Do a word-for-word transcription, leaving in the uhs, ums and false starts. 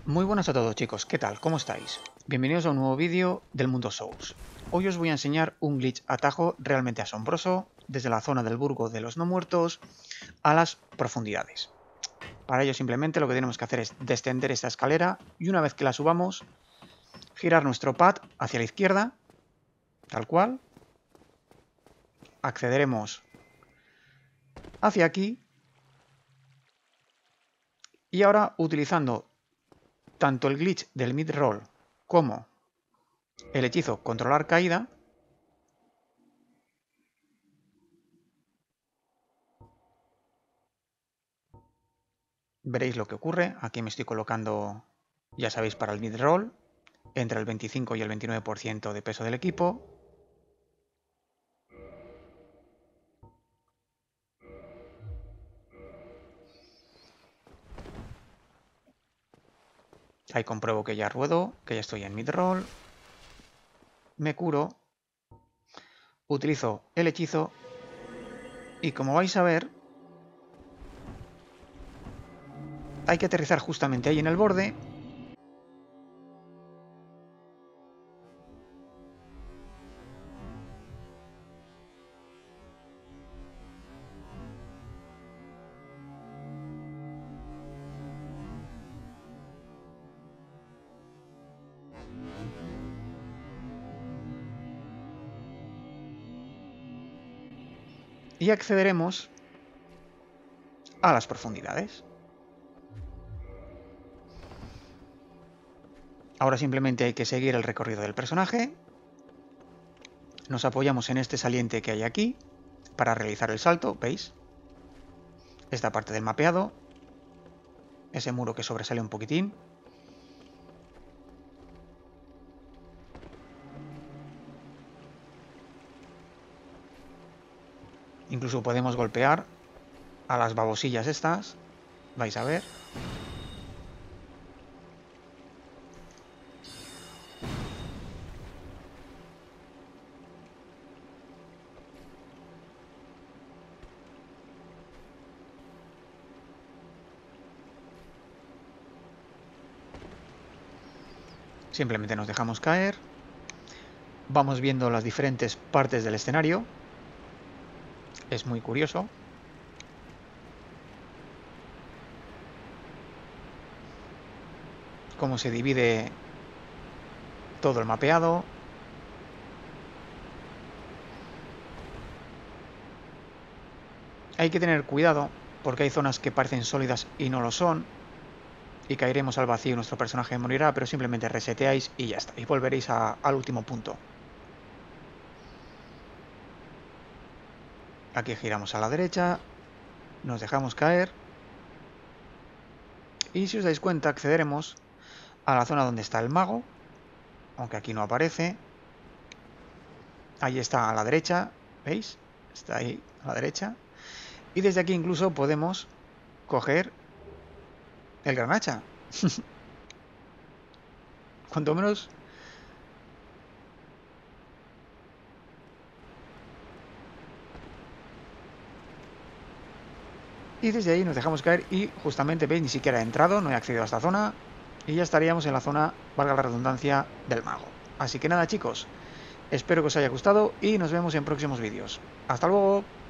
Muy buenas a todos chicos, ¿qué tal? ¿Cómo estáis? Bienvenidos a un nuevo vídeo del mundo Souls. Hoy os voy a enseñar un glitch atajo realmente asombroso desde la zona del Burgo de los No Muertos a las profundidades. Para ello simplemente lo que tenemos que hacer es descender esta escalera y una vez que la subamos, girar nuestro pad hacia la izquierda, tal cual. Accederemos hacia aquí y ahora utilizando tanto el glitch del mid-roll como el hechizo controlar caída, veréis lo que ocurre. Aquí me estoy colocando, ya sabéis, para el mid-roll, entre el veinticinco y el veintinueve por ciento de peso del equipo. Ahí compruebo que ya ruedo, que ya estoy en mid-roll. Me curo, utilizo el hechizo y como vais a ver, hay que aterrizar justamente ahí en el borde. Y accederemos a las profundidades. Ahora simplemente hay que seguir el recorrido del personaje. Nos apoyamos en este saliente que hay aquí para realizar el salto, ¿veis? Esta parte del mapeado. Ese muro que sobresale un poquitín. Incluso podemos golpear a las babosillas estas. Vais a ver. Simplemente nos dejamos caer. Vamos viendo las diferentes partes del escenario. Es muy curioso. Cómo se divide todo el mapeado. Hay que tener cuidado porque hay zonas que parecen sólidas y no lo son. Y caeremos al vacío y nuestro personaje morirá, pero simplemente reseteáis y ya está. Y volveréis a, al último punto. Aquí giramos a la derecha. Nos dejamos caer. Y si os dais cuenta, accederemos a la zona donde está el mago. Aunque aquí no aparece. Ahí está a la derecha. ¿Veis? Está ahí a la derecha. Y desde aquí incluso podemos coger el gran hacha. Cuanto menos... Y desde ahí nos dejamos caer y justamente, veis, ni siquiera he entrado, no he accedido a esta zona. Y ya estaríamos en la zona, valga la redundancia, del mago. Así que nada chicos, espero que os haya gustado y nos vemos en próximos vídeos. ¡Hasta luego!